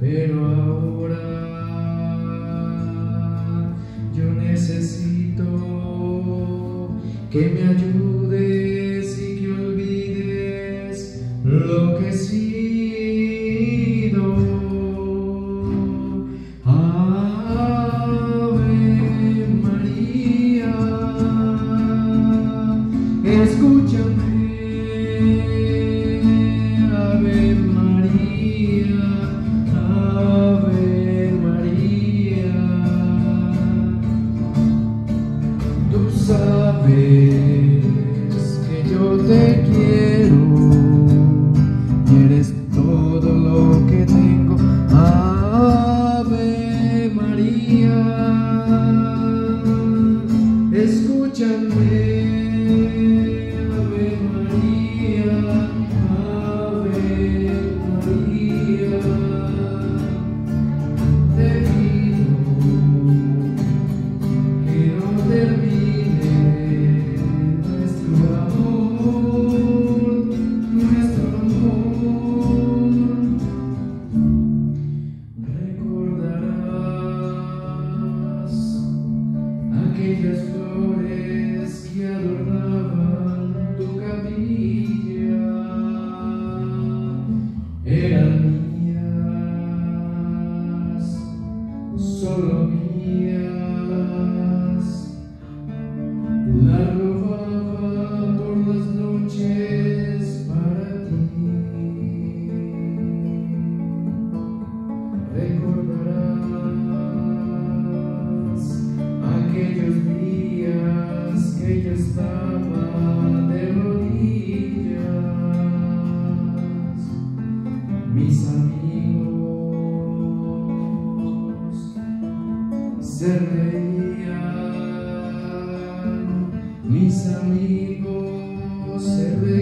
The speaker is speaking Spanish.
pero ahora yo necesito que me ayudes y que olvides lo que he sido. Ave María, escúchame. Ave María, Ave María, tú sabes que yo te quiero y eres todo lo que tengo. Ave María, escúchame. Ave María, Ave María, te pido que no termine nuestro amor, nuestro amor. Recordarás aquellas flores que adornaban tu capilla, eran mías, solo mías. La robaba por las noches para ti. Recordarás aquellos días que yo estaba de rodillas. Mis amigos se reían, mis amigos se reían.